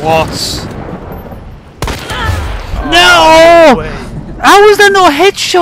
What? No! Way. How was there no headshot?